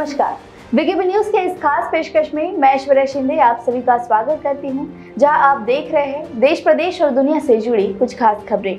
नमस्कार। VKB news के इस खास पेशकश में मैं ऐश्वर्या शिंदे आप सभी का स्वागत करती हूं, जहां आप देख रहे हैं देश प्रदेश और दुनिया से जुड़ी कुछ खास खबरें।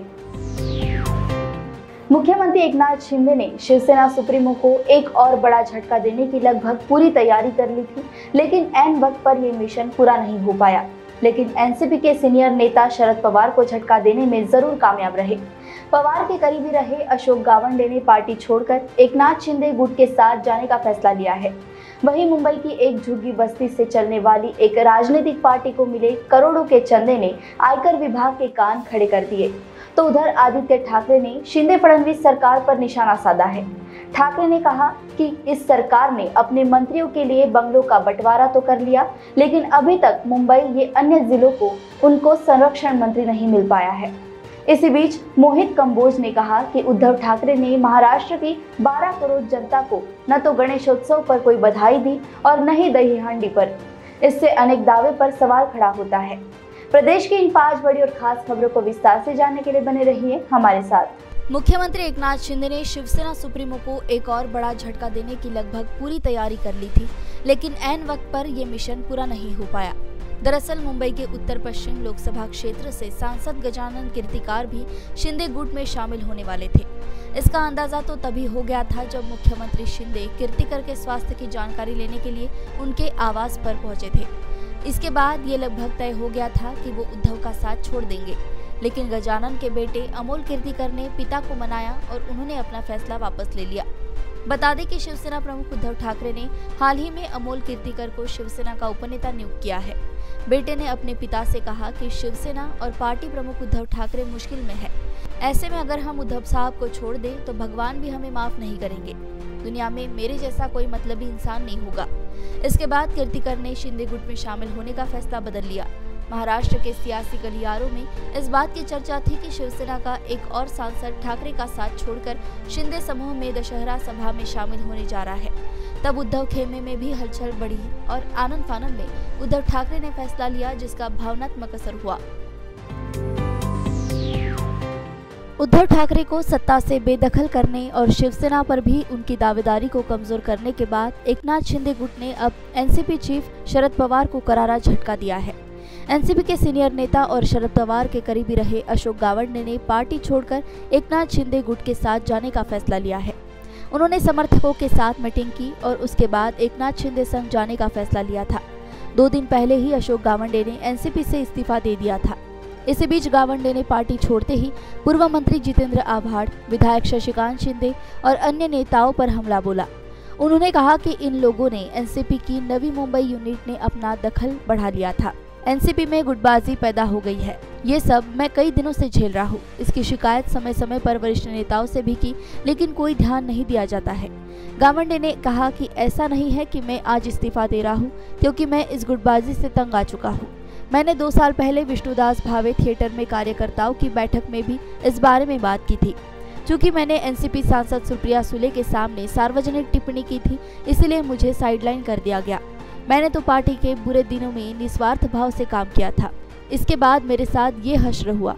मुख्यमंत्री एकनाथ शिंदे ने शिवसेना सुप्रीमो को एक और बड़ा झटका देने की लगभग पूरी तैयारी कर ली थी, लेकिन ऐन वक्त पर यह मिशन पूरा नहीं हो पाया। लेकिन एनसीपी के सीनियर नेता शरद पवार को झटका देने में जरूर कामयाब रहे। पवार के करीबी रहे अशोक गावंडे ने पार्टी छोड़कर एकनाथ शिंदे गुट के साथ जाने का फैसला लिया है। वहीं मुंबई की एक झुग्गी बस्ती से चलने वाली एक राजनीतिक पार्टी को मिले करोड़ों के चंदे ने आयकर विभाग के कान खड़े कर दिए। तो उधर आदित्य ठाकरे ने शिंदे फडणवीस सरकार पर निशाना साधा है। ठाकरे ने कहा कि इस सरकार ने अपने मंत्रियों के लिए बंगलों का बंटवारा तो कर लिया, लेकिन अभी तक मुंबई ये अन्य जिलों को उनको संरक्षण मंत्री नहीं मिल पाया है। इसी बीच मोहित कंबोज ने कहा कि उद्धव ठाकरे ने महाराष्ट्र की 12 करोड़ जनता को न तो गणेशोत्सव पर कोई बधाई दी और न ही दही हांडी पर। इससे अनेक दावे पर सवाल खड़ा होता है। प्रदेश की इन 5 बड़ी और खास खबरों को विस्तार से जानने के लिए बने रहिए हमारे साथ। मुख्यमंत्री एकनाथ शिंदे ने शिवसेना सुप्रीमो को एक और बड़ा झटका देने की लगभग पूरी तैयारी कर ली थी, लेकिन ऐन वक्त पर यह मिशन पूरा नहीं हो पाया। दरअसल मुंबई के उत्तर पश्चिम लोकसभा क्षेत्र से सांसद गजानन कीर्तिकार भी शिंदे गुट में शामिल होने वाले थे। इसका अंदाजा तो तभी हो गया था जब मुख्यमंत्री शिंदे कीर्तिकर के स्वास्थ्य की जानकारी लेने के लिए उनके आवास पर पहुंचे थे। इसके बाद ये लगभग तय हो गया था कि वो उद्धव का साथ छोड़ देंगे, लेकिन गजानन के बेटे अमोल कीर्तिकर ने पिता को मनाया और उन्होंने अपना फैसला वापस ले लिया। बता दें कि शिवसेना प्रमुख उद्धव ठाकरे ने हाल ही में अमोल कीर्तिकर को शिवसेना का उपनेता नियुक्त किया है। बेटे ने अपने पिता से कहा कि शिवसेना और पार्टी प्रमुख उद्धव ठाकरे मुश्किल में है। ऐसे में अगर हम उद्धव साहब को छोड़ दें तो भगवान भी हमें माफ नहीं करेंगे। दुनिया में मेरे जैसा कोई मतलबी इंसान नहीं होगा। इसके बाद कीर्तिकर ने शिंदे गुट में शामिल होने का फैसला बदल लिया। महाराष्ट्र के सियासी गलियारों में इस बात की चर्चा थी कि शिवसेना का एक और सांसद ठाकरे का साथ छोड़कर शिंदे समूह में दशहरा सभा में शामिल होने जा रहा है। तब उद्धव खेमे में भी हलचल बढ़ी और आनंद फानंद में उद्धव ठाकरे ने फैसला लिया, जिसका भावनात्मक असर हुआ। उद्धव ठाकरे को सत्ता से बेदखल करने और शिवसेना पर भी उनकी दावेदारी को कमजोर करने के बाद एकनाथ शिंदे गुट ने अब एनसीपी चीफ शरद पवार को करारा झटका दिया है। एनसीपी के सीनियर नेता और शरद पवार के करीबी रहे अशोक गावंडे ने पार्टी छोड़कर एकनाथ शिंदे गुट के साथ जाने का फैसला लिया है। उन्होंने समर्थकों के साथ मीटिंग की और उसके बाद एकनाथ शिंदे संग जाने का फैसला लिया था। 2 दिन पहले ही अशोक गावंडे ने एनसीपी से इस्तीफा दे दिया था। इसी बीच गावंडे ने पार्टी छोड़ते ही पूर्व मंत्री जितेंद्र आभाड़, विधायक शशिकांत शिंदे और अन्य नेताओं पर हमला बोला। उन्होंने कहा कि इन लोगों ने एनसीपी की नवी मुंबई यूनिट ने अपना दखल बढ़ा लिया था। एनसीपी में गुटबाजी पैदा हो गई है। ये सब मैं कई दिनों से झेल रहा हूँ। इसकी शिकायत समय समय पर वरिष्ठ नेताओं से भी की, लेकिन कोई ध्यान नहीं दिया जाता है। गावंडे ने कहा कि ऐसा नहीं है कि मैं आज इस्तीफा दे रहा हूँ, क्योंकि मैं इस गुटबाजी से तंग आ चुका हूँ। मैंने 2 साल पहले विष्णुदास भावे थिएटर में कार्यकर्ताओं की बैठक में भी इस बारे में बात की थी। चूँकि मैंने एनसीपी सांसद सुप्रिया सुले के सामने सार्वजनिक टिप्पणी की थी, इसलिए मुझे साइडलाइन कर दिया गया। मैंने तो पार्टी के बुरे दिनों में निस्वार्थ भाव से काम किया था। इसके बाद मेरे साथ ये हश्र हुआ।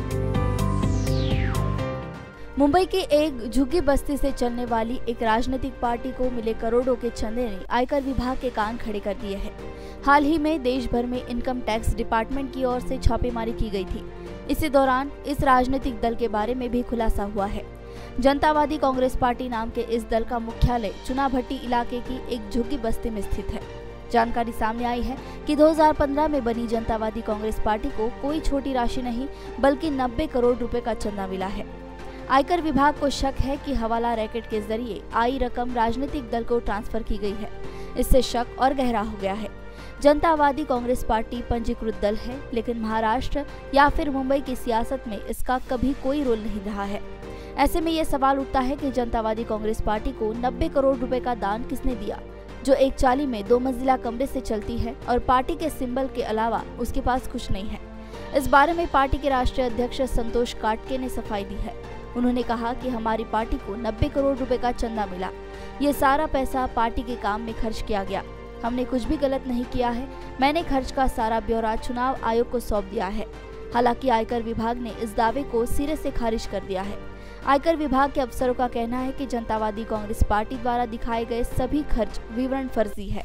मुंबई की एक झुग्गी बस्ती से चलने वाली एक राजनीतिक पार्टी को मिले करोड़ों के चंदे ने आयकर विभाग के कान खड़े कर दिए हैं। हाल ही में देश भर में इनकम टैक्स डिपार्टमेंट की ओर से छापेमारी की गई थी। इसी दौरान इस राजनीतिक दल के बारे में भी खुलासा हुआ है। जनतावादी कांग्रेस पार्टी नाम के इस दल का मुख्यालय चुनाभट्टी इलाके की एक झुग्गी बस्ती में स्थित है। जानकारी सामने आई है कि 2015 में बनी जनतावादी कांग्रेस पार्टी को कोई छोटी राशि नहीं बल्कि 90 करोड़ रुपए का चंदा मिला है। आयकर विभाग को शक है कि हवाला रैकेट के जरिए आई रकम राजनीतिक दल को ट्रांसफर की गई है। इससे शक और गहरा हो गया है। जनतावादी कांग्रेस पार्टी पंजीकृत दल है, लेकिन महाराष्ट्र या फिर मुंबई की सियासत में इसका कभी कोई रोल नहीं रहा है। ऐसे में ये सवाल उठता है कि जनतावादी कांग्रेस पार्टी को 90 करोड़ रुपए का दान किसने दिया, जो एक चाली में 2 मंजिला कमरे से चलती है और पार्टी के सिंबल के अलावा उसके पास कुछ नहीं है। इस बारे में पार्टी के राष्ट्रीय अध्यक्ष संतोष काटके ने सफाई दी है। उन्होंने कहा कि हमारी पार्टी को 90 करोड़ रुपए का चंदा मिला। ये सारा पैसा पार्टी के काम में खर्च किया गया। हमने कुछ भी गलत नहीं किया है। मैंने खर्च का सारा ब्यौरा चुनाव आयोग को सौंप दिया है। हालांकि आयकर विभाग ने इस दावे को सिरे से खारिज कर दिया है। आयकर विभाग के अफसरों का कहना है कि जनतावादी कांग्रेस पार्टी द्वारा दिखाए गए सभी खर्च विवरण फर्जी है।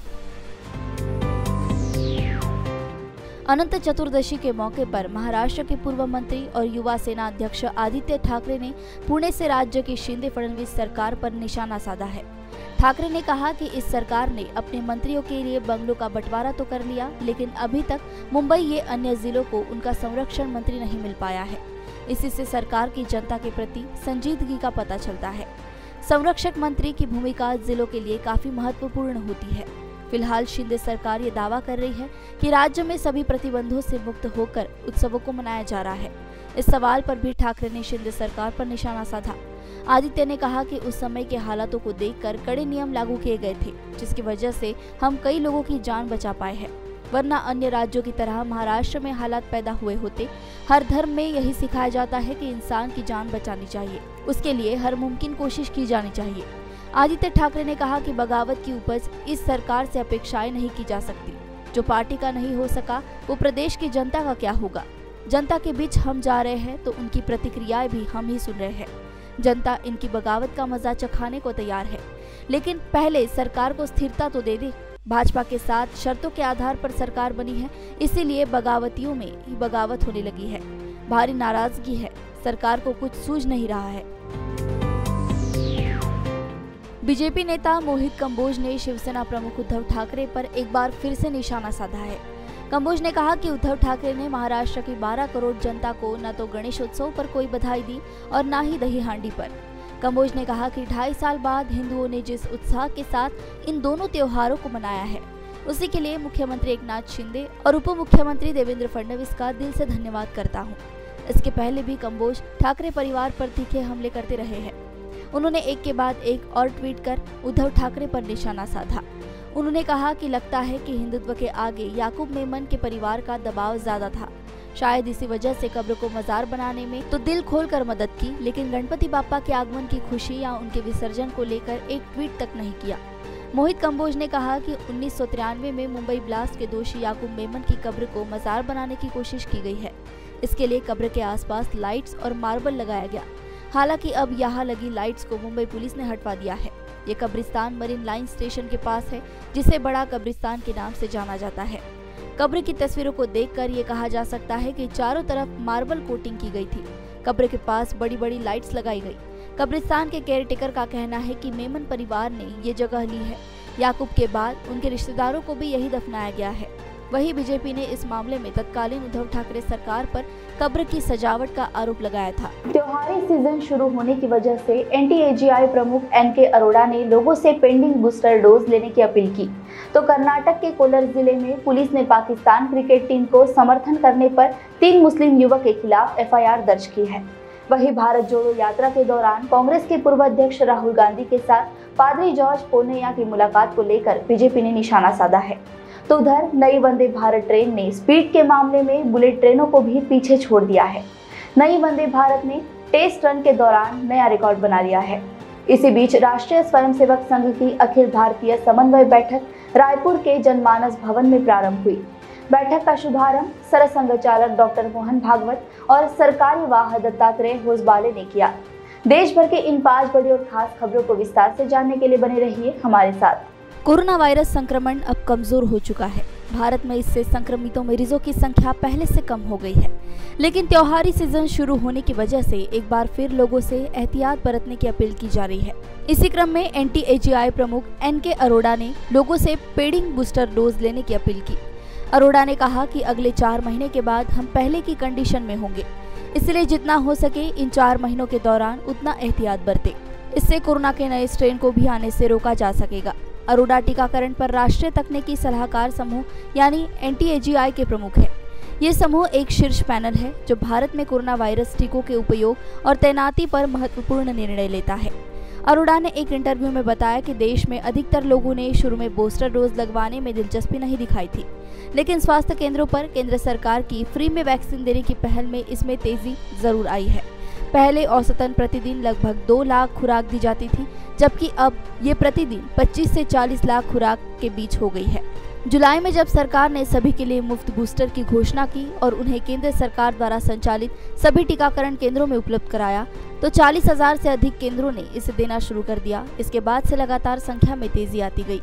अनंत चतुर्दशी के मौके पर महाराष्ट्र के पूर्व मंत्री और युवा सेना अध्यक्ष आदित्य ठाकरे ने पुणे से राज्य की शिंदे फडणवीस सरकार पर निशाना साधा है। ठाकरे ने कहा कि इस सरकार ने अपने मंत्रियों के लिए बंगलों का बंटवारा तो कर लिया, लेकिन अभी तक मुंबई ये अन्य जिलों को उनका संरक्षण मंत्री नहीं मिल पाया है। इसी से सरकार की जनता के प्रति संजीदगी का पता चलता है। संरक्षक मंत्री की भूमिका जिलों के लिए काफी महत्वपूर्ण होती है। फिलहाल शिंदे सरकार ये दावा कर रही है कि राज्य में सभी प्रतिबंधों से मुक्त होकर उत्सवों को मनाया जा रहा है। इस सवाल पर भी ठाकरे ने शिंदे सरकार पर निशाना साधा। आदित्य ने कहा कि उस समय के हालातों को देखकर कड़े नियम लागू किए गए थे, जिसकी वजह से हम कई लोगों की जान बचा पाए हैं, वरना अन्य राज्यों की तरह महाराष्ट्र में हालात पैदा हुए होते। हर धर्म में यही सिखाया जाता है कि इंसान की जान बचानी चाहिए, उसके लिए हर मुमकिन कोशिश की जानी चाहिए। आदित्य ठाकरे ने कहा कि बगावत की उपज इस सरकार से अपेक्षाएं नहीं की जा सकती। जो पार्टी का नहीं हो सका वो प्रदेश की जनता का क्या होगा। जनता के बीच हम जा रहे हैं तो उनकी प्रतिक्रियाएं भी हम ही सुन रहे हैं। जनता इनकी बगावत का मजा चखाने को तैयार है, लेकिन पहले सरकार को स्थिरता तो दे दे। भाजपा के साथ शर्तों के आधार पर सरकार बनी है, इसीलिए बगावतियों में ही बगावत होने लगी है। भारी नाराजगी है, सरकार को कुछ सूझ नहीं रहा है। बीजेपी नेता मोहित कंबोज ने शिवसेना प्रमुख उद्धव ठाकरे पर एक बार फिर से निशाना साधा है। कंबोज ने कहा कि उद्धव ठाकरे ने महाराष्ट्र की 12 करोड़ जनता को न तो गणेशोत्सव पर कोई बधाई दी और न ही दही हांडी पर। कंबोज ने कहा कि 2.5 साल बाद हिंदुओं ने जिस उत्साह के साथ इन दोनों त्योहारों को मनाया है, उसी के लिए मुख्यमंत्री एकनाथ शिंदे और उप मुख्यमंत्री देवेंद्र फडणवीस का दिल से धन्यवाद करता हूँ। इसके पहले भी कंबोज ठाकरे परिवार पर तीखे हमले करते रहे हैं। उन्होंने एक के बाद एक और ट्वीट कर उद्धव ठाकरे पर निशाना साधा। उन्होंने कहा कि लगता है कि हिंदुत्व के आगे याकूब मेमन के परिवार का दबाव ज्यादा था। शायद इसी वजह से कब्र को मजार बनाने में तो दिल खोलकर मदद की, लेकिन गणपति बाप्पा के आगमन की खुशी या उनके विसर्जन को लेकर एक ट्वीट तक नहीं किया। मोहित कंबोज ने कहा कि 1993 में मुंबई ब्लास्ट के दोषी याकूब मेमन की कब्र को मजार बनाने की कोशिश की गई है। इसके लिए कब्र के आसपास लाइट्स और मार्बल लगाया गया। हालांकि अब यहाँ लगी लाइट्स को मुंबई पुलिस ने हटवा दिया है। ये कब्रिस्तान मरीन लाइन स्टेशन के पास है, जिसे बड़ा कब्रिस्तान के नाम से जाना जाता है। कब्र की तस्वीरों को देखकर ये कहा जा सकता है कि चारों तरफ मार्बल कोटिंग की गई थी। कब्र के पास बड़ी बड़ी लाइट्स लगाई गई। कब्रिस्तान के केयरटेकर का कहना है कि मेमन परिवार ने ये जगह ली है। याकूब के बाद उनके रिश्तेदारों को भी यही दफनाया गया है। वहीं बीजेपी ने इस मामले में तत्कालीन उद्धव ठाकरे सरकार पर कब्र की सजावट का आरोप लगाया था। त्योहारी सीजन शुरू होने की वजह से एनटीएजीआई प्रमुख एनके अरोड़ा ने लोगों से पेंडिंग बूस्टर डोज लेने की अपील की। तो कर्नाटक के कोलार जिले में पुलिस ने पाकिस्तान क्रिकेट टीम को समर्थन करने पर 3 मुस्लिम युवक के खिलाफ एफआईआर दर्ज की है। वहीं भारत जोड़ो यात्रा के दौरान कांग्रेस के पूर्व अध्यक्ष राहुल गांधी के साथ पादरी जॉर्ज पोन्नैया की मुलाकात को लेकर बीजेपी ने निशाना साधा है। तो उधर नई वंदे भारत ट्रेन ने स्पीड के मामले में बुलेट ट्रेनों को भी पीछे छोड़ दिया है। नई वंदे भारत ने टेस्ट रन के दौरान नया रिकॉर्ड बना लिया है। इसी बीच राष्ट्रीय स्वयंसेवक संघ की अखिल भारतीय समन्वय बैठक रायपुर के जनमानस भवन में प्रारंभ हुई। बैठक का शुभारंभ सरसंघ चालक डॉक्टर मोहन भागवत और सरकारी वाह दत्तात्रेय होसबाले ने किया। देश भर के इन 5 बड़ी और खास खबरों को विस्तार से जानने के लिए बने रहिए हमारे साथ। कोरोना वायरस संक्रमण अब कमजोर हो चुका है। भारत में इससे संक्रमितों मरीजों की संख्या पहले से कम हो गई है, लेकिन त्योहारी सीजन शुरू होने की वजह से एक बार फिर लोगों से एहतियात बरतने की अपील की जा रही है। इसी क्रम में एनटीएजीआई प्रमुख एनके अरोड़ा ने लोगों से पेडिंग बूस्टर डोज लेने की अपील की। अरोड़ा ने कहा कि अगले 4 महीने के बाद हम पहले की कंडीशन में होंगे, इसलिए जितना हो सके इन 4 महीनों के दौरान उतना एहतियात बरते। इससे कोरोना के नए स्ट्रेन को भी आने से रोका जा सकेगा। अरोड़ा टीकाकरण पर राष्ट्रीय तकनीकी सलाहकार समूह यानी एनटीएजीआई के प्रमुख है। ये समूह एक शीर्ष पैनल है जो भारत में कोरोना वायरस टीकों के उपयोग और तैनाती पर महत्वपूर्ण निर्णय लेता है। अरोड़ा ने एक इंटरव्यू में बताया कि देश में अधिकतर लोगों ने शुरू में बूस्टर डोज लगवाने में दिलचस्पी नहीं दिखाई थी, लेकिन स्वास्थ्य केंद्रों पर केंद्र सरकार की फ्री में वैक्सीन देने की पहल में इसमें तेजी जरूर आई है। पहले औसतन प्रतिदिन लगभग 2 लाख खुराक दी जाती थी, जबकि अब ये प्रतिदिन 25 से 40 लाख खुराक के बीच हो गई है। जुलाई में जब सरकार ने सभी के लिए मुफ्त बूस्टर की घोषणा की और उन्हें केंद्र सरकार द्वारा संचालित सभी टीकाकरण केंद्रों में उपलब्ध कराया, तो 40,000 से अधिक केंद्रों ने इसे देना शुरू कर दिया। इसके बाद से लगातार संख्या में तेजी आती गई।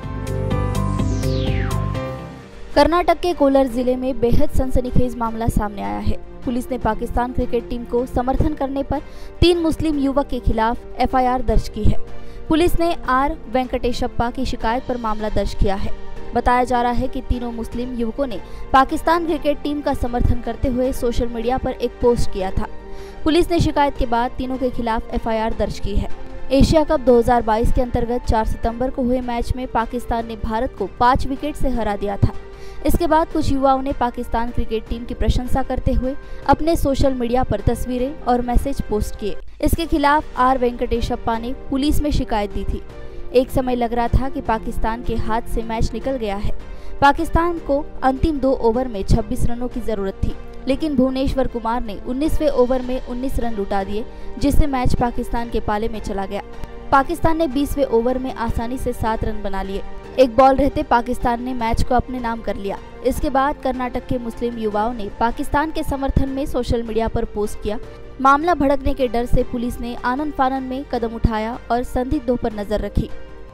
कर्नाटक के कोलार जिले में बेहद सनसनीखेज मामला सामने आया है। पुलिस ने पाकिस्तान क्रिकेट टीम को समर्थन करने पर 3 मुस्लिम युवक के खिलाफ एफआईआर दर्ज की है। पुलिस ने आर वेंकटेशप्पा की शिकायत पर मामला दर्ज किया है। बताया जा रहा है कि तीनों मुस्लिम युवकों ने पाकिस्तान क्रिकेट टीम का समर्थन करते हुए सोशल मीडिया पर एक पोस्ट किया था। पुलिस ने शिकायत के बाद तीनों के खिलाफ एफआईआर दर्ज की है। एशिया कप 2022 के अंतर्गत 4 सितंबर को हुए मैच में पाकिस्तान ने भारत को 5 विकेट से हरा दिया था। इसके बाद कुछ युवाओं ने पाकिस्तान क्रिकेट टीम की प्रशंसा करते हुए अपने सोशल मीडिया पर तस्वीरें और मैसेज पोस्ट किए। इसके खिलाफ आर वेंकटेशप्पा ने पुलिस में शिकायत दी थी। एक समय लग रहा था कि पाकिस्तान के हाथ से मैच निकल गया है। पाकिस्तान को अंतिम 2 ओवर में 26 रनों की जरूरत थी, लेकिन भुवनेश्वर कुमार ने 19वें ओवर में 19 रन लुटा दिए, जिससे मैच पाकिस्तान के पाले में चला गया। पाकिस्तान ने 20वें ओवर में आसानी से 7 रन बना लिए। एक बॉल रहते पाकिस्तान ने मैच को अपने नाम कर लिया। इसके बाद कर्नाटक के मुस्लिम युवाओं ने पाकिस्तान के समर्थन में सोशल मीडिया पर पोस्ट किया। मामला भड़कने के डर से पुलिस ने आनन फानन में कदम उठाया और संदिग्धों पर नजर रखी।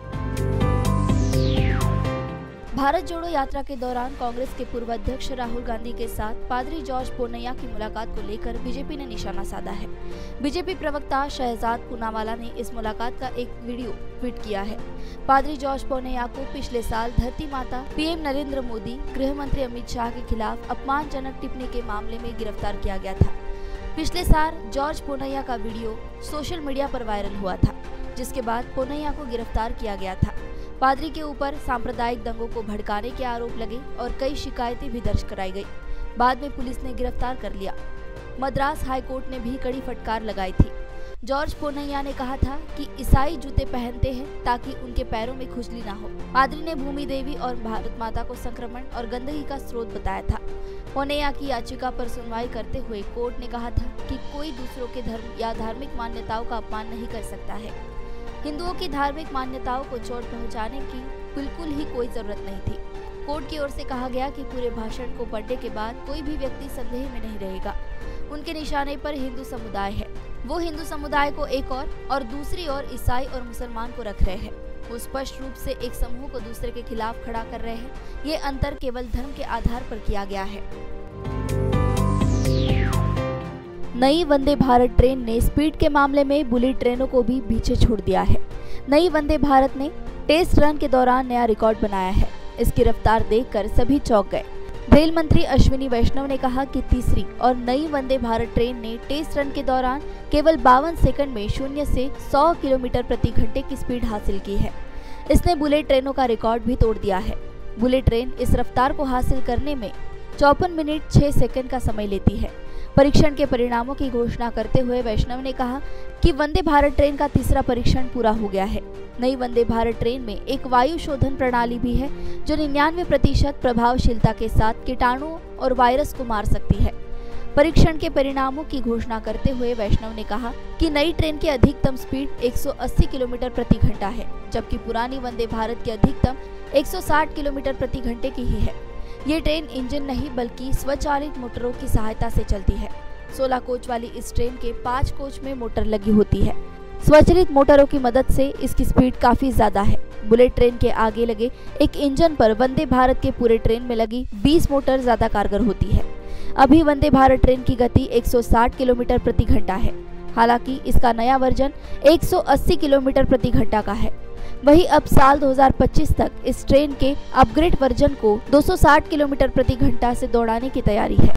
भारत जोड़ो यात्रा के दौरान कांग्रेस के पूर्व अध्यक्ष राहुल गांधी के साथ पादरी जॉर्ज पोन्नैया की मुलाकात को लेकर बीजेपी ने निशाना साधा है। बीजेपी प्रवक्ता शहजाद पूनावाला ने इस मुलाकात का एक वीडियो ट्वीट किया है। पादरी जॉर्ज पोन्नैया को पिछले साल धरती माता, पीएम नरेंद्र मोदी, गृह मंत्री अमित शाह के खिलाफ अपमानजनक टिप्पणी के मामले में गिरफ्तार किया गया था। पिछले साल जॉर्ज पोन्नैया का वीडियो सोशल मीडिया पर वायरल हुआ था, जिसके बाद पोन्नैया को गिरफ्तार किया गया था। पादरी के ऊपर सांप्रदायिक दंगों को भड़काने के आरोप लगे और कई शिकायतें भी दर्ज कराई गई। बाद में पुलिस ने गिरफ्तार कर लिया। मद्रास हाईकोर्ट ने भी कड़ी फटकार लगाई थी। जॉर्ज पोन्नैया ने कहा था कि ईसाई जूते पहनते हैं ताकि उनके पैरों में खुजली ना हो। पादरी ने भूमि देवी और भारत माता को संक्रमण और गंदगी का स्रोत बताया था। पोन्नैया की याचिका पर सुनवाई करते हुए कोर्ट ने कहा था कि कोई दूसरों के धर्म या धार्मिक मान्यताओं का अपमान नहीं कर सकता है। हिंदुओं की धार्मिक मान्यताओं को चोट पहुंचाने की बिल्कुल ही कोई जरूरत नहीं थी। कोर्ट की ओर से कहा गया कि पूरे भाषण को पढ़ने के बाद कोई भी व्यक्ति संदेह में नहीं रहेगा। उनके निशाने पर हिंदू समुदाय है। वो हिंदू समुदाय को एक और दूसरी ओर ईसाई और मुसलमान को रख रहे हैं। वो स्पष्ट रूप से एक समूह को दूसरे के खिलाफ खड़ा कर रहे हैं। ये अंतर केवल धर्म के आधार पर किया गया है। नई वंदे भारत ट्रेन ने स्पीड के मामले में बुलेट ट्रेनों को भी पीछे छोड़ दिया है। नई वंदे भारत ने टेस्ट रन के दौरान नया रिकॉर्ड बनाया है। इसकी रफ्तार देखकर सभी चौंक गए। रेल मंत्री अश्विनी वैष्णव ने कहा कि तीसरी और नई वंदे भारत ट्रेन ने टेस्ट रन के दौरान केवल 52 सेकंड में 0 से 100 किलोमीटर प्रति घंटे की स्पीड हासिल की है। इसने बुलेट ट्रेनों का रिकॉर्ड भी तोड़ दिया है। बुलेट ट्रेन इस रफ्तार को हासिल करने में 54 मिनट 6 सेकंड का समय लेती है। परीक्षण के परिणामों की घोषणा करते हुए वैष्णव ने कहा कि वंदे भारत ट्रेन का तीसरा परीक्षण पूरा हो गया है। नई वंदे भारत ट्रेन में एक वायु शोधन प्रणाली भी है जो 99% प्रभावशीलता के साथ कीटाणुओं और वायरस को मार सकती है। परीक्षण के परिणामों की घोषणा करते हुए वैष्णव ने कहा कि नई ट्रेन की अधिकतम स्पीड 180 किलोमीटर प्रति घंटा है, जबकि पुरानी वंदे भारत की अधिकतम 160 किलोमीटर प्रति घंटे की ही है। ये ट्रेन इंजन नहीं बल्कि स्वचालित मोटरों की सहायता से चलती है। 16 कोच वाली इस ट्रेन के 5 कोच में मोटर लगी होती है। स्वचालित मोटरों की मदद से इसकी स्पीड काफी ज्यादा है। बुलेट ट्रेन के आगे लगे एक इंजन पर वंदे भारत के पूरे ट्रेन में लगी 20 मोटर ज्यादा कारगर होती है। अभी वंदे भारत ट्रेन की गति 160 किलोमीटर प्रति घंटा है। हालांकि इसका नया वर्जन 180 किलोमीटर प्रति घंटा का है। वही अब साल 2025 तक इस ट्रेन के अपग्रेड वर्जन को 260 किलोमीटर प्रति घंटा से दौड़ाने की तैयारी है।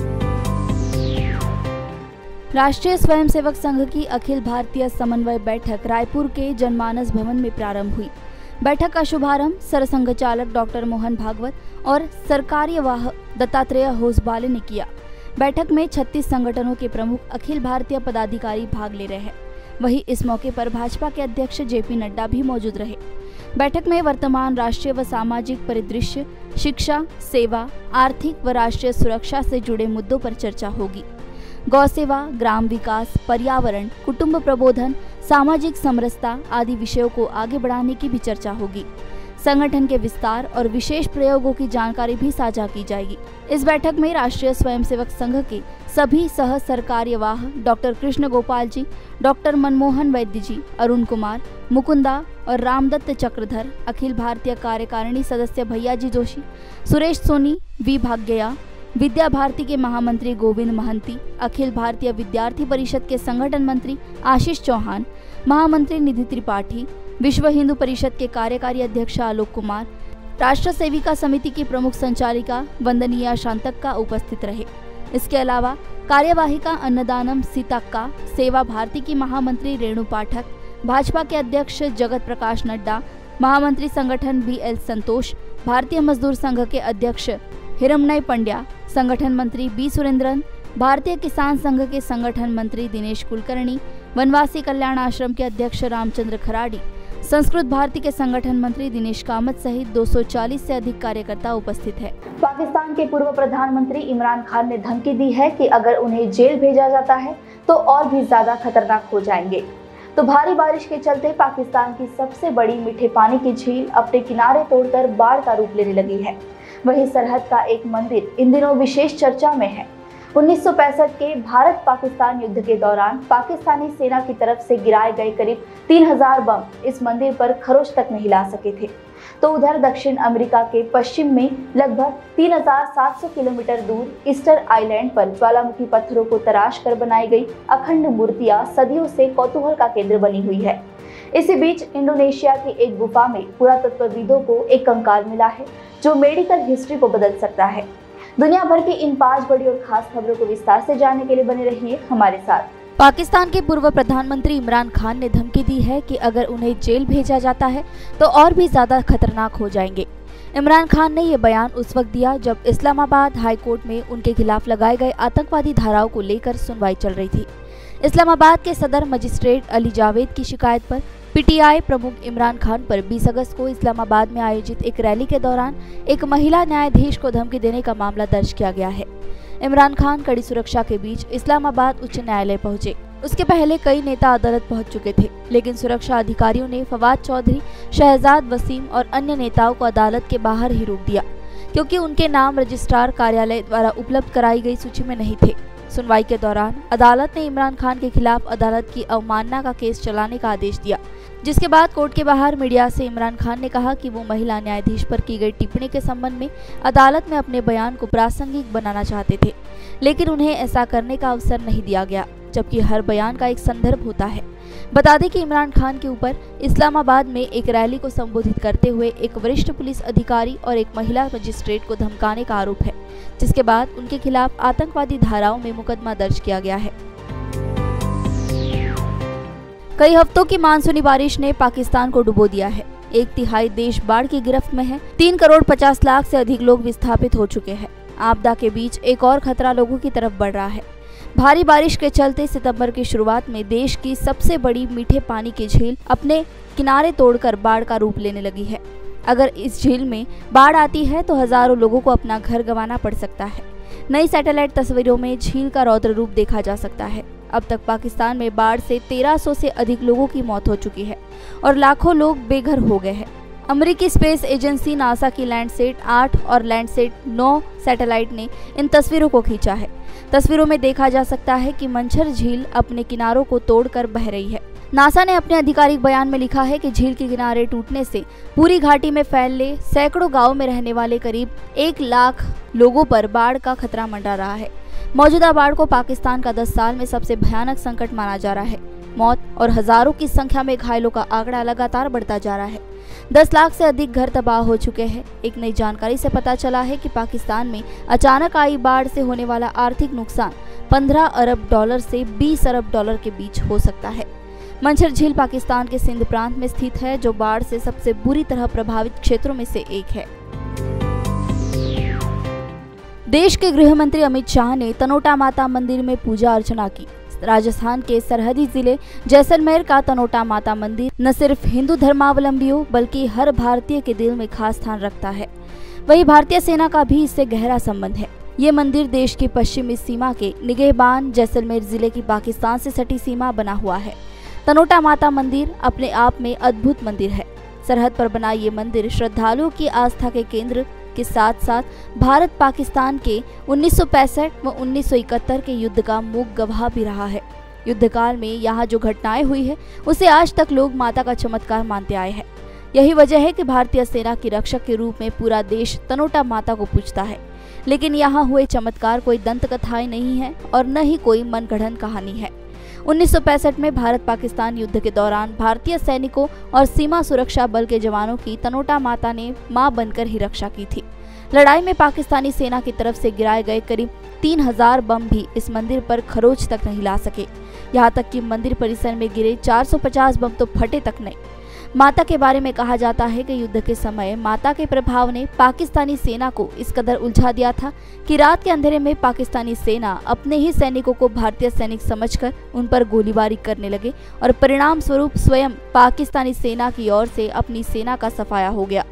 राष्ट्रीय स्वयंसेवक संघ की अखिल भारतीय समन्वय बैठक रायपुर के जनमानस भवन में प्रारंभ हुई। बैठक का शुभारंभ सरसंघ चालक डॉक्टर मोहन भागवत और सरकार्यवाह दत्तात्रेय होसबाले ने किया। बैठक में 36 संगठनों के प्रमुख अखिल भारतीय पदाधिकारी भाग ले रहे हैं। वहीं इस मौके पर भाजपा के अध्यक्ष जेपी नड्डा भी मौजूद रहे। बैठक में वर्तमान राष्ट्रीय व सामाजिक परिदृश्य, शिक्षा, सेवा, आर्थिक व राष्ट्रीय सुरक्षा से जुड़े मुद्दों पर चर्चा होगी। गौ सेवा, ग्राम विकास, पर्यावरण, कुटुंब प्रबोधन, सामाजिक समरसता आदि विषयों को आगे बढ़ाने की भी चर्चा होगी। संगठन के विस्तार और विशेष प्रयोगों की जानकारी भी साझा की जाएगी। इस बैठक में राष्ट्रीय स्वयंसेवक संघ के सभी सह सरकार्यवाह डॉक्टर कृष्ण गोपाल जी, डॉक्टर मनमोहन वैद्य जी, अरुण कुमार, मुकुंदा और रामदत्त चक्रधर, अखिल भारतीय कार्यकारिणी सदस्य भैयाजी जोशी, सुरेश सोनी, वी भाग्यया, विद्या भारती के महामंत्री गोविंद महंती, अखिल भारतीय विद्यार्थी परिषद के संगठन मंत्री आशीष चौहान, महामंत्री निधि त्रिपाठी, विश्व हिंदू परिषद के कार्यकारी अध्यक्ष आलोक कुमार, राष्ट्र सेविका समिति की प्रमुख संचालिका वंदनीया शांतक्का उपस्थित रहे। इसके अलावा कार्यवाहिका अन्नदानम सीतक्का, सेवा भारती की महामंत्री रेणु पाठक, भाजपा के अध्यक्ष जगत प्रकाश नड्डा, महामंत्री संगठन BL संतोष, भारतीय मजदूर संघ के अध्यक्ष हिरमनय पंड्या, संगठन मंत्री B सुरेंद्रन, भारतीय किसान संघ के संगठन मंत्री दिनेश कुलकर्णी, वनवासी कल्याण आश्रम के अध्यक्ष रामचंद्र खराड़ी, संस्कृत भारती के संगठन मंत्री दिनेश कामत सहित 240 से अधिक कार्यकर्ता उपस्थित है। पाकिस्तान के पूर्व प्रधानमंत्री इमरान खान ने धमकी दी है कि अगर उन्हें जेल भेजा जाता है तो और भी ज्यादा खतरनाक हो जाएंगे। तो भारी बारिश के चलते पाकिस्तान की सबसे बड़ी मीठे पानी की झील अपने किनारे तोड़कर बाढ़ का रूप लेने लगी है। वहीं सरहद का एक मंदिर इन दिनों विशेष चर्चा में है। 1965 के भारत पाकिस्तान युद्ध के दौरान पाकिस्तानी सेना की तरफ से गिराए गए करीब 3000 बम इस मंदिर पर खरोच तक नहीं ला सके थे। तो उधर दक्षिण अमेरिका के पश्चिम में लगभग 3700 किलोमीटर दूर ईस्टर आइलैंड पर ज्वालामुखी पत्थरों को तराश कर बनाई गई अखंड मूर्तियां सदियों से कौतूहल का केंद्र बनी हुई है। इसी बीच इंडोनेशिया की एक गुफा में पुरातत्वविदों को एक कंकाल मिला है जो मेडिकल हिस्ट्री को बदल सकता है। दुनिया भर की इन 5 बड़ी और खास खबरों को विस्तार से जानने के लिए बने रहिए हमारे साथ। पाकिस्तान के पूर्व प्रधानमंत्री इमरान खान ने धमकी दी है कि अगर उन्हें जेल भेजा जाता है तो और भी ज्यादा खतरनाक हो जाएंगे। इमरान खान ने ये बयान उस वक्त दिया जब इस्लामाबाद हाई कोर्ट में उनके खिलाफ लगाए गए आतंकवादी धाराओं को लेकर सुनवाई चल रही थी। इस्लामाबाद के सदर मजिस्ट्रेट अली जावेद की शिकायत पर PTI प्रमुख इमरान खान पर 20 अगस्त को इस्लामाबाद में आयोजित एक रैली के दौरान एक महिला न्यायाधीश को धमकी देने का मामला दर्ज किया गया है। इमरान खान कड़ी सुरक्षा के बीच इस्लामाबाद उच्च न्यायालय पहुंचे। उसके पहले कई नेता अदालत पहुंच चुके थे, लेकिन सुरक्षा अधिकारियों ने फवाद चौधरी, शहजाद वसीम और अन्य नेताओं को अदालत के बाहर ही रोक दिया क्योंकि उनके नाम रजिस्ट्रार कार्यालय द्वारा उपलब्ध कराई गई सूची में नहीं थे। सुनवाई के दौरान अदालत ने इमरान खान के खिलाफ अदालत की अवमानना का केस चलाने का आदेश दिया, जिसके बाद कोर्ट के बाहर मीडिया से इमरान खान ने कहा कि वो महिला न्यायाधीश पर की गई टिप्पणी के संबंध में अदालत में अपने बयान को प्रासंगिक बनाना चाहते थे, लेकिन उन्हें ऐसा करने का अवसर नहीं दिया गया, जबकि हर बयान का एक संदर्भ होता है। बता दें कि इमरान खान के ऊपर इस्लामाबाद में एक रैली को संबोधित करते हुए एक वरिष्ठ पुलिस अधिकारी और एक महिला मजिस्ट्रेट को धमकाने का आरोप है, जिसके बाद उनके खिलाफ आतंकवादी धाराओं में मुकदमा दर्ज किया गया है। कई हफ्तों की मानसूनी बारिश ने पाकिस्तान को डुबो दिया है। 1/3 देश बाढ़ की गिरफ्त में है। 3 करोड़ 50 लाख से अधिक लोग विस्थापित हो चुके हैं। आपदा के बीच एक और खतरा लोगों की तरफ बढ़ रहा है। भारी बारिश के चलते सितंबर की शुरुआत में देश की सबसे बड़ी मीठे पानी की झील अपने किनारे तोड़कर बाढ़ का रूप लेने लगी है। अगर इस झील में बाढ़ आती है तो हजारों लोगों को अपना घर गंवाना पड़ सकता है। नई सैटेलाइट तस्वीरों में झील का रौद्र रूप देखा जा सकता है। अब तक पाकिस्तान में बाढ़ से 1300 से अधिक लोगों की मौत हो चुकी है और लाखों लोग बेघर हो गए हैं। अमेरिकी स्पेस एजेंसी नासा की लैंडसेट 8 और लैंडसेट 9 सैटेलाइट ने इन तस्वीरों को खींचा है। तस्वीरों में देखा जा सकता है कि मंछर झील अपने किनारों को तोड़कर बह रही है। नासा ने अपने आधिकारिक बयान में लिखा है कि झील के किनारे टूटने से पूरी घाटी में फैले सैकड़ों गांवों में रहने वाले करीब 1 लाख लोगों पर बाढ़ का खतरा मंडरा रहा है। मौजूदा बाढ़ को पाकिस्तान का 10 साल में सबसे भयानक संकट माना जा रहा है। मौत और हजारों की संख्या में घायलों का आंकड़ा लगातार बढ़ता जा रहा है। 10 लाख से अधिक घर तबाह हो चुके हैं। एक नई जानकारी से पता चला है कि पाकिस्तान में अचानक आई बाढ़ से होने वाला आर्थिक नुकसान 15 अरब डॉलर से 20 अरब डॉलर के बीच हो सकता है। मंछर झील पाकिस्तान के सिंध प्रांत में स्थित है, जो बाढ़ से सबसे बुरी तरह प्रभावित क्षेत्रों में से एक है। देश के गृह मंत्री अमित शाह ने तनोटा माता मंदिर में पूजा अर्चना की। राजस्थान के सरहदी जिले जैसलमेर का तनोटा माता मंदिर न सिर्फ हिंदू धर्मावलंबियों बल्कि हर भारतीय के दिल में खास स्थान रखता है। वहीं भारतीय सेना का भी इससे गहरा संबंध है। ये मंदिर देश की पश्चिमी सीमा के निगहबान जैसलमेर जिले की पाकिस्तान से सटी सीमा बना हुआ है। तनोटा माता मंदिर अपने आप में अद्भुत मंदिर है। सरहद पर बना ये मंदिर श्रद्धालुओं की आस्था के केंद्र के साथ साथ भारत पाकिस्तान के 1965 व 1971 के युद्ध का मूक गवाह भी रहा है। युद्ध काल में यहाँ जो घटनाएं हुई है उसे आज तक लोग माता का चमत्कार मानते आए हैं। यही वजह है कि भारतीय सेना की रक्षक के रूप में पूरा देश तनोटा माता को पूजता है। लेकिन यहाँ हुए चमत्कार कोई दंत कथाएं नहीं है और न ही कोई मनगढ़ंत कहानी है। 1965 में भारत पाकिस्तान युद्ध के दौरान भारतीय सैनिकों और सीमा सुरक्षा बल के जवानों की तनोटा माता ने मां बनकर ही रक्षा की थी। लड़ाई में पाकिस्तानी सेना की तरफ से गिराए गए करीब 3000 बम भी इस मंदिर पर खरोच तक नहीं ला सके। यहाँ तक कि मंदिर परिसर में गिरे 450 बम तो फटे तक नहीं। माता के बारे में कहा जाता है कि युद्ध के समय माता के प्रभाव ने पाकिस्तानी सेना को इस कदर उलझा दिया था कि रात के अंधेरे में पाकिस्तानी सेना अपने ही सैनिकों को भारतीय सैनिक समझकर उन पर गोलीबारी करने लगे और परिणाम स्वरूप स्वयं पाकिस्तानी सेना की ओर से अपनी सेना का सफाया हो गया।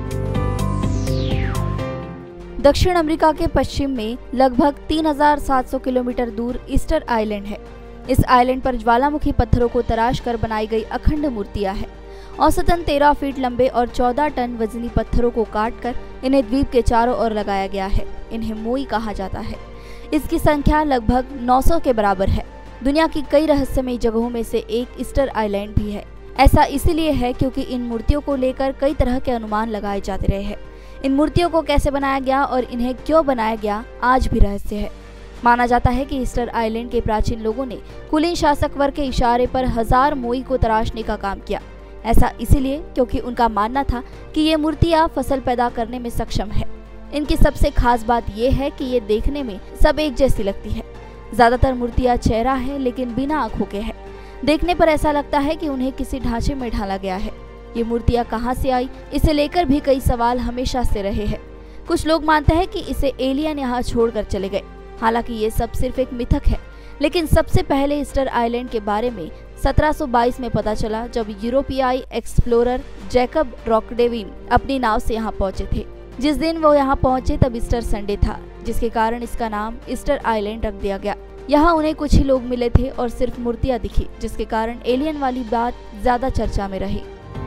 दक्षिण अमेरिका के पश्चिम में लगभग 3700 किलोमीटर दूर ईस्टर आइलैंड है। इस आइलैंड पर ज्वालामुखी पत्थरों को तराश कर बनाई गई अखंड मूर्तियां हैं। औसतन 13 फीट लंबे और 14 टन वजनी पत्थरों को काटकर इन्हें द्वीप के चारों ओर लगाया गया है। इन्हें मोई कहा जाता है। इसकी संख्या लगभग 900 के बराबर है। दुनिया की कई रहस्यमयी जगहों में से एक ईस्टर आइलैंड भी है। ऐसा इसलिए है क्योंकि इन मूर्तियों को लेकर कई तरह के अनुमान लगाए जाते रहे हैं। इन मूर्तियों को कैसे बनाया गया और इन्हें क्यों बनाया गया आज भी रहस्य है। माना जाता है कि ईस्टर आइलैंड के प्राचीन लोगों ने कुलीन शासक वर्ग के इशारे पर 1000 मोई को तराशने का काम किया। ऐसा इसीलिए क्योंकि उनका मानना था कि ये मूर्तियां फसल पैदा करने में सक्षम है। इनकी सबसे खास बात यह है कि ये देखने में सब एक जैसी लगती है। ज्यादातर मूर्तियां चेहरा है लेकिन बिना आंखों के है। देखने पर ऐसा लगता है कि उन्हें किसी ढांचे में ढाला गया है। ये मूर्तियां कहां से आई, इसे लेकर भी कई सवाल हमेशा से रहे हैं। कुछ लोग मानते हैं कि इसे एलियन यहाँ छोड़कर चले गए। हालांकि ये सब सिर्फ एक मिथक है। लेकिन सबसे पहले ईस्टर आइलैंड के बारे में 1722 में पता चला जब यूरोपियाई एक्सप्लोरर जैकब रॉकडेविन अपनी नाव से यहाँ पहुंचे थे। जिस दिन वो यहाँ पहुंचे तब ईस्टर संडे था, जिसके कारण इसका नाम ईस्टर आइलैंड रख दिया गया। यहाँ उन्हें कुछ ही लोग मिले थे और सिर्फ मूर्तियां दिखी, जिसके कारण एलियन वाली बात ज्यादा चर्चा में रही।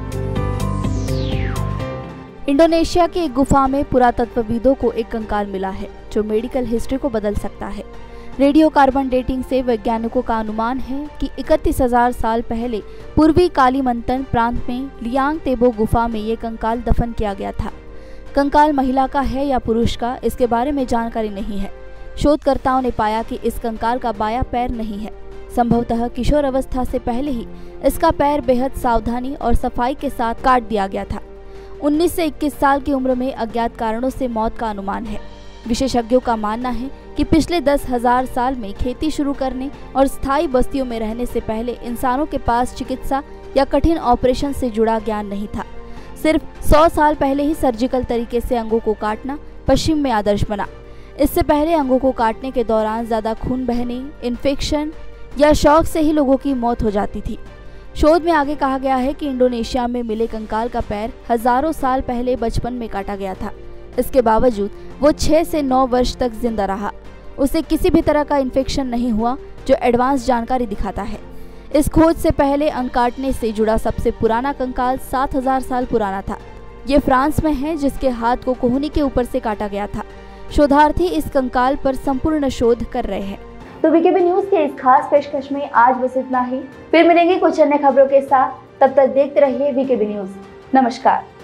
इंडोनेशिया की एक गुफा में पुरातत्वविदों को एक कंकाल मिला है जो मेडिकल हिस्ट्री को बदल सकता है। रेडियो कार्बन डेटिंग से वैज्ञानिकों का अनुमान है कि 31,000 साल पहले पूर्वी कालीमंतन प्रांत में लियांग तेबो गुफा में ये कंकाल दफन किया गया था। कंकाल महिला का है या पुरुष का, इसके बारे में जानकारी नहीं है। शोधकर्ताओं ने पाया कि इस कंकाल का बायां पैर नहीं है। संभवतः किशोर अवस्था से पहले ही इसका पैर बेहद सावधानी और सफाई के साथ काट दिया गया था। 19 से 21 साल की उम्र में अज्ञात कारणों से मौत का अनुमान है। विशेषज्ञों का मानना है कि पिछले 10,000 साल में खेती शुरू करने और स्थायी बस्तियों में रहने से पहले इंसानों के पास चिकित्सा या कठिन ऑपरेशन से जुड़ा ज्ञान नहीं था। सिर्फ 100 साल पहले ही सर्जिकल तरीके से अंगों को काटना पश्चिम में आदर्श बना। इससे पहले अंगों को काटने के दौरान ज्यादा खून बहने, इन्फेक्शन या शॉक से ही लोगों की मौत हो जाती थी। शोध में आगे कहा गया है कि इंडोनेशिया में मिले कंकाल का पैर हजारों साल पहले बचपन में काटा गया था। इसके बावजूद वो 6 से 9 वर्ष तक जिंदा रहा। उसे किसी भी तरह का इन्फेक्शन नहीं हुआ, जो एडवांस जानकारी दिखाता है। इस खोज से पहले अंग काटने से जुड़ा सबसे पुराना कंकाल 7000 साल पुराना था। ये फ्रांस में है, जिसके हाथ को कोहनी के ऊपर से काटा गया था। शोधार्थी इस कंकाल पर संपूर्ण शोध कर रहे हैं। तो वीकेबी न्यूज के इस खास पेशकश में आज बस इतना ही। फिर मिलेंगे कुछ अन्य खबरों के साथ। तब तक देखते रहिए वीकेबी न्यूज। नमस्कार।